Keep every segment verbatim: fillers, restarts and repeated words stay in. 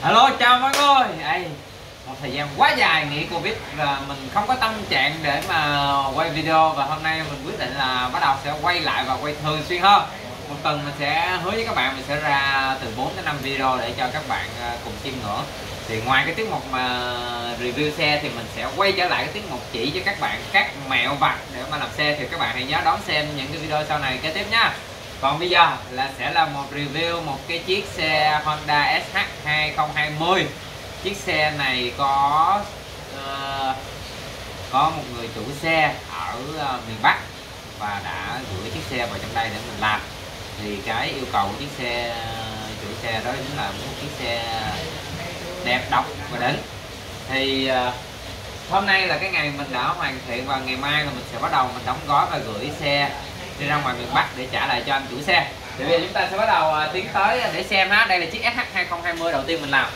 Hello, chào mọi người. Đây, một thời gian quá dài nghỉ Covid và mình không có tâm trạng để mà quay video, và hôm nay mình quyết định là bắt đầu sẽ quay lại và quay thường xuyên hơn. Một tuần mình sẽ hứa với các bạn mình sẽ ra từ bốn đến năm video để cho các bạn cùng chiêm ngưỡng. Thì ngoài cái tiết mục mà review xe thì mình sẽ quay trở lại cái tiết mục chỉ cho các bạn các mẹo vặt để mà làm xe, thì các bạn hãy nhớ đón xem những cái video sau này kế tiếp nha. Còn bây giờ là sẽ là một review một cái chiếc xe Honda ét hát hai không hai không. Chiếc xe này có uh, có một người chủ xe ở uh, miền Bắc và đã gửi chiếc xe vào trong đây để mình làm. Thì cái yêu cầu của chiếc xe chủ xe đó chính là một chiếc xe đẹp, độc và đỉnh. Thì uh, hôm nay là cái ngày mình đã hoàn thiện, và ngày mai là mình sẽ bắt đầu mình đóng gói và gửi xe đi ra ngoài miền Bắc để trả lại cho anh chủ xe. Thì bây giờ chúng ta sẽ bắt đầu uh, tiến tới để xem ha. Đây là chiếc ét hát hai không hai không đầu tiên mình làm.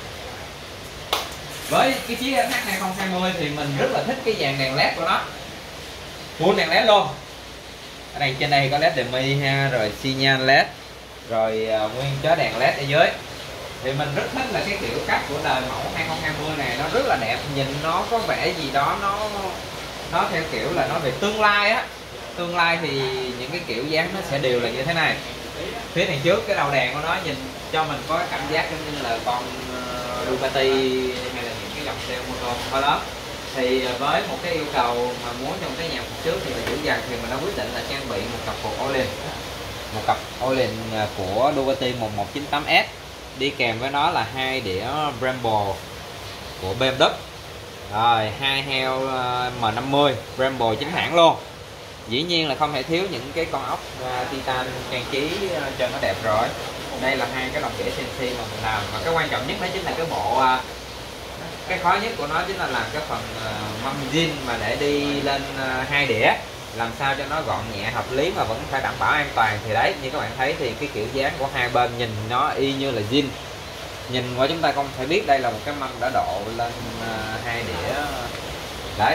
Với cái chiếc ét hát hai không hai không thì mình rất là thích cái dàn đèn led của nó, full đèn led luôn. Ở đây trên đây có led demi ha, rồi xi nhan led, rồi uh, nguyên chó đèn led ở dưới. Thì mình rất thích là cái kiểu cách của đời mẫu hai không hai không này, nó rất là đẹp, nhìn nó có vẻ gì đó nó nó theo kiểu là nó về tương lai á. Tương lai thì những cái kiểu dáng nó sẽ đều là như thế này. Phía đằng trước cái đầu đèn của nó nhìn cho mình có cảm giác giống như là con uh, Ducati hay là những cái dòng xe mô tô hơi lớn. Thì với một cái yêu cầu mà muốn trong cái nhà phục trước thì là dữ dằn, thì mình đã quyết định là trang bị một cặp phục Öhlins, một cặp Öhlins của Ducati một một chín tám S, đi kèm với nó là hai đĩa Brembo của bê em vê, rồi hai heo M năm mươi Brembo chính hãng luôn. Dĩ nhiên là không thể thiếu những cái con ốc uh, titan trang trí uh, cho nó đẹp rồi. Đây là hai cái lồng đĩa xê en xê mà mình làm, và cái quan trọng nhất đó chính là cái bộ uh, cái khó nhất của nó chính là làm cái phần uh, mâm zin mà để đi lên uh, hai đĩa, làm sao cho nó gọn nhẹ hợp lý mà vẫn phải đảm bảo an toàn. Thì đấy, như các bạn thấy thì cái kiểu dáng của hai bên nhìn nó y như là zin. Nhìn qua chúng ta không thể biết đây là một cái mâm đã độ lên uh, hai đĩa đấy,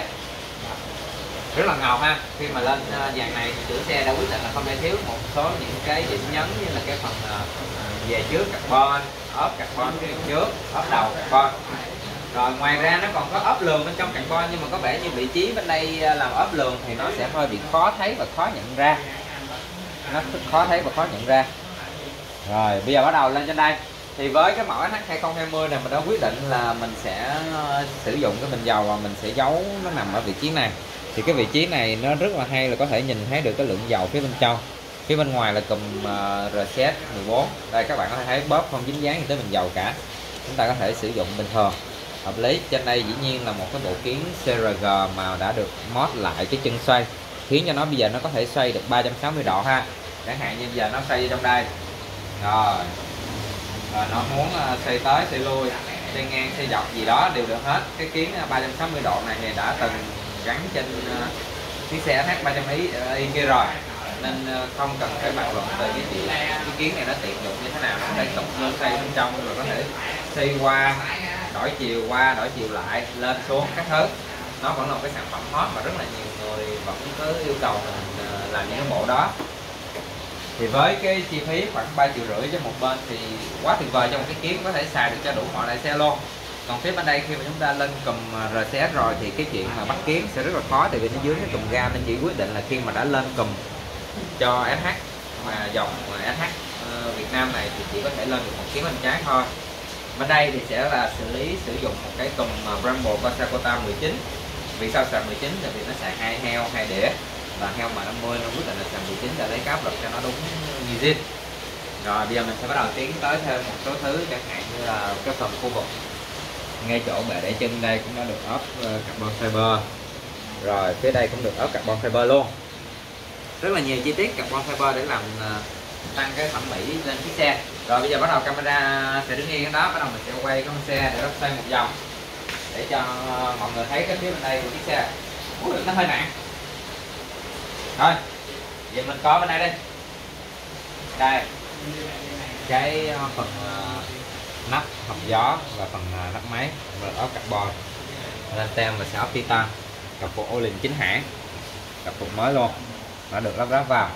rất là ngầu ha. Khi mà lên uh, dàn này thì chủ xe đã quyết định là không thể thiếu một số những cái điểm nhấn như là cái phần uh, về trước carbon, ốp carbon phía trước, ốp đầu carbon. Rồi ngoài ra nó còn có ốp lường bên trong carbon, nhưng mà có vẻ như vị trí bên đây uh, làm ốp lường thì nó sẽ hơi bị khó thấy và khó nhận ra. Nó khó thấy và khó nhận ra. Rồi bây giờ bắt đầu lên trên đây. Thì với cái mẫu ét hát hai không hai không này mình đã quyết định là mình sẽ uh, sử dụng cái bình dầu, và mình sẽ giấu nó nằm ở vị trí này. Thì cái vị trí này nó rất là hay, là có thể nhìn thấy được cái lượng dầu phía bên trong. Phía bên ngoài là cùm uh, rờ xê ét mười bốn. Đây các bạn có thể thấy bóp không dính dáng gì tới bình dầu cả. Chúng ta có thể sử dụng bình thường, hợp lý. Trên đây dĩ nhiên là một cái bộ kiến xê rờ giê mà đã được mod lại cái chân xoay, khiến cho nó bây giờ nó có thể xoay được ba trăm sáu mươi độ ha. Chẳng hạn như bây giờ nó xoay trong đây. Rồi. Rồi nó muốn uh, xoay tới, xoay lui, xoay ngang, xoay dọc gì đó đều được hết. Cái kiến uh, ba trăm sáu mươi độ này thì đã từng gắn trên uh, chiếc xe ét hát ba trăm y kia rồi, nên uh, không cần phải bàn luận về cái chuyện cái kiến này nó tiện dụng như thế nào. Nó có thể cụm lên xoay bên trong, rồi có thể xoay qua, đổi chiều qua, đổi chiều lại, lên xuống các thứ. Nó vẫn là một cái sản phẩm hot mà rất là nhiều người vẫn có yêu cầu mình uh, làm những cái bộ đó. Thì với cái chi phí khoảng ba triệu rưỡi cho một bên thì quá tuyệt vời cho một cái kiến có thể xài được cho đủ mọi loại xe luôn. Còn phía bên đây khi mà chúng ta lên cùm rờ xê ét rồi thì cái chuyện mà bắt kiến sẽ rất là khó, tại vì nó dưới cái cùm ga, nên chỉ quyết định là khi mà đã lên cùm cho ét hát mà dòng ét hát uh, Việt Nam này thì chỉ có thể lên được một kiến bên trái thôi. Bên đây thì sẽ là xử lý sử dụng một cái cùm Brembo Passacotta mười chín. Vì sao xài mười chín? Tại vì nó xài hai heo, hai đĩa, và heo M năm mươi nó quyết định là xài mười chín để lấy cái áp lực cho nó đúng như zin. Rồi bây giờ mình sẽ bắt đầu tiến tới thêm một số thứ, chẳng hạn như là cái phần khu vực ngay chỗ bệ để chân đây cũng đã được ốp carbon fiber. Rồi phía đây cũng được ốp carbon fiber luôn. Rất là nhiều chi tiết carbon fiber để làm tăng cái thẩm mỹ lên chiếc xe. Rồi bây giờ bắt đầu camera sẽ đứng yên ở đó, bắt đầu mình sẽ quay con xe để nó xoay một vòng để cho mọi người thấy cái phía bên đây của chiếc xe. Ui, nó hơi nặng. Rồi giờ mình có bên đây đi. Đây cái phần uh, nắp hộc gió và phần uh, nắp máy là ốp carbon, lên tem và sẽ ốp titan, cặp phục Öhlins chính hãng, cặp phục mới luôn, nó được lắp ráp vào.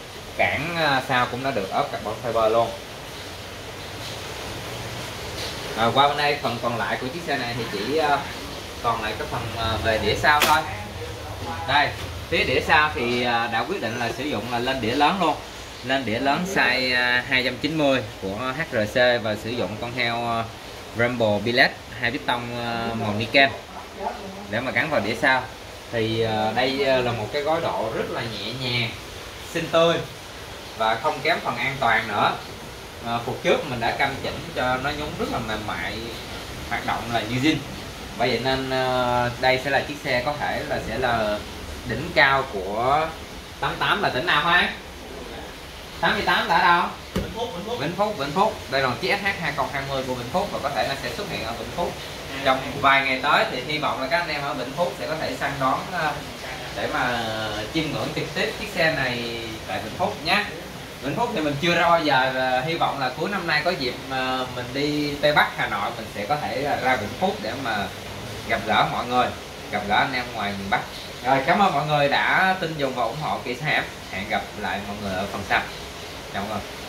Cản uh, sau cũng đã được ốp carbon fiber luôn. Rồi qua bên đây phần còn lại của chiếc xe này thì chỉ uh, còn lại cái phần uh, về đĩa sau thôi. Đây, phía đĩa sau thì uh, đã quyết định là sử dụng là lên đĩa lớn luôn. Lên đĩa lớn size uh, hai trăm chín mươi của hát rờ xê và sử dụng con heo uh, Rambo Billet hai piston uh, màu Niken để mà gắn vào đĩa sau. Thì uh, đây uh, là một cái gói độ rất là nhẹ nhàng, xinh tươi và không kém phần an toàn nữa. À, phục trước mình đã canh chỉnh cho nó nhún rất là mềm mại, hoạt động là như zin. Bởi vậy nên uh, đây sẽ là chiếc xe có thể là sẽ là đỉnh cao của tám tám là tỉnh nào hả? tám tám là ở đâu? Vĩnh Phúc, Vĩnh Phúc. Vĩnh Phúc, Vĩnh Phúc. Đây là chiếc ét hát hai không hai không của Vĩnh Phúc và có thể nó sẽ xuất hiện ở Vĩnh Phúc. Trong vài ngày tới thì hy vọng là các anh em ở Vĩnh Phúc sẽ có thể săn đón uh, để mà chiêm ngưỡng trực tiếp chiếc xe này tại Vĩnh Phúc nhé. Vĩnh Phúc thì mình chưa ra bao giờ, và hy vọng là cuối năm nay có dịp mà mình đi Tây Bắc Hà Nội mình sẽ có thể ra Vĩnh Phúc để mà gặp gỡ mọi người, gặp gỡ anh em ngoài miền Bắc. Rồi, cảm ơn mọi người đã tin dùng và ủng hộ Kỳ Xe Hẻm. Hẹn gặp lại mọi người ở phần sau. Chào mọi người.